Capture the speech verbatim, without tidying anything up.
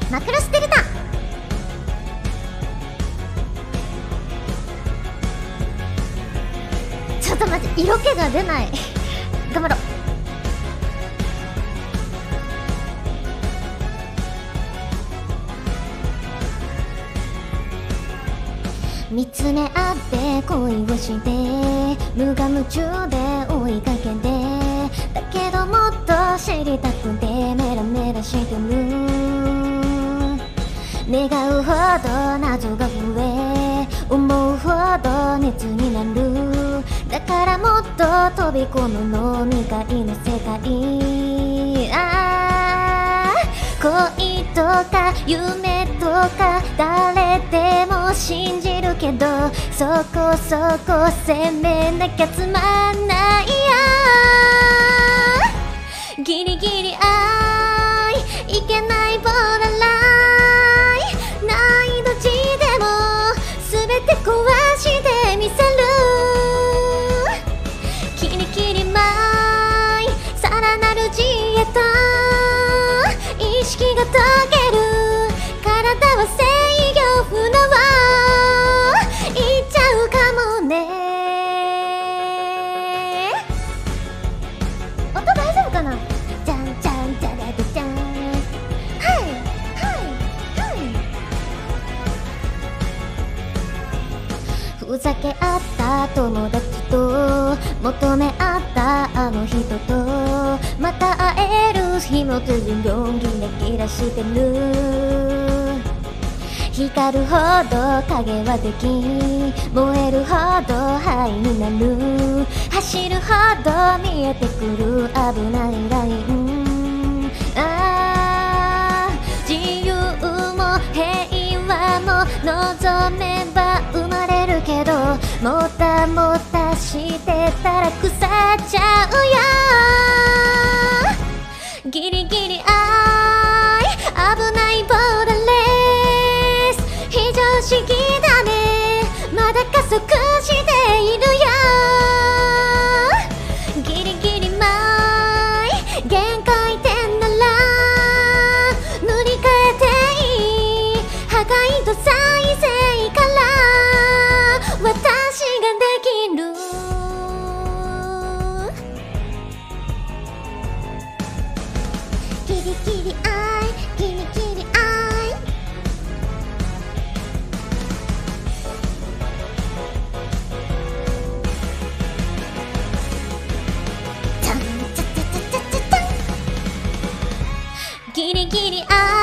マクロステルタ。ちょっと待って、色気が出ない頑張ろう。見つめ合って恋をして無我夢中で追いかけて、だけどもっと知りたくてメラメラしてる。願うほど謎が増え思うほど熱になる。だからもっと飛び込むの未開の世界。ああ恋とか夢とか誰でも信じるけど、そこそこ責めなきゃつまんないや。ギリギリ愛いけないボーダーライン、難易度 G でも全て壊してみせる。キリキリマイさらなるジへと意識が溶ける。体は制御不能いっちゃうかもね。音大丈夫かな。じゃんじゃんじゃらでじゃん。はいはいはい。ふざけ合った友達と求め合ったあの人とまた会える日も続くようにキラキラしてる。光るほど影はでき燃えるほど灰になる。走るほど見えてくる危ないライン。ああ自由も平和も望めば生まれるけど、もたもたしてたら腐っちゃうよ。ギリギリ愛危ないボーダーレース非常識だね、まだ加速しているよ。ギリギリ前限界点なら塗り替えていい。破壊と再生から私ができる。ギリギリ愛ギリギリ愛チャンチャチャチャチャチャチャン。ギリギリ愛